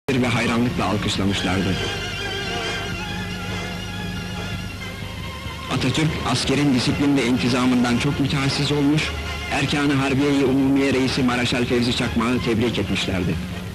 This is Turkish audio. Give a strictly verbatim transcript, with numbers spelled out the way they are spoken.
ve hayranlıkla alkışlamışlardı. Atatürk, askerin disiplin ve intizamından çok mütehassiz olmuş, Erkan-ı Harbiye-i Umumiye Reisi Maraşal Fevzi Çakmak'ı tebrik etmişlerdi.